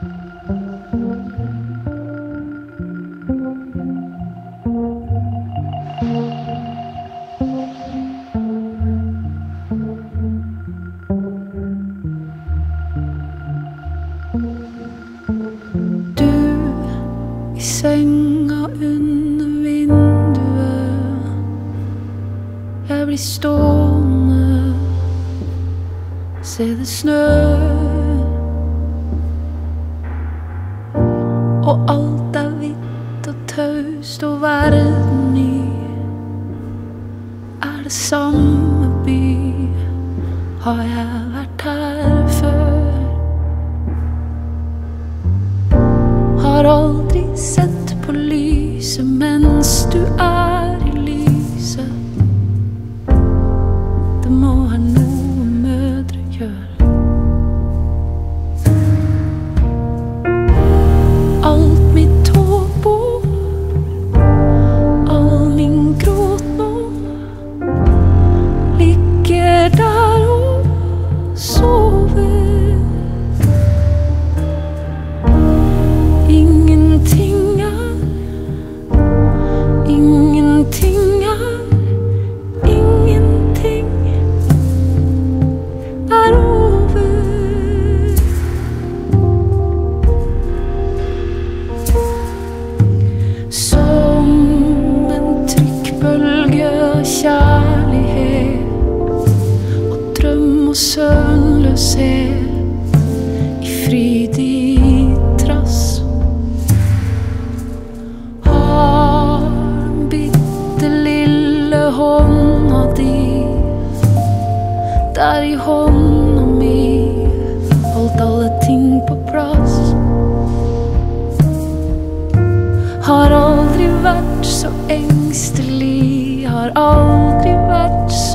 I senga under vinduet. Jeg blir stående, se det snør. Og alt er hvitt og taust, og verden ny er det samme by. Har jeg vært her før? Har aldri sett på lyset mens du er i lyset. Det må være noe mødre gjør. Alt mitt håp og all min gråt nå ligger der og sover. Ingenting er over. Som en trykkbølge av kjærlighet og drøm og søvnløshet i frydig trass. Hånda di, der i hånda mi holdt alle ting på plass. Har aldri vært så engstelig, har aldri vært så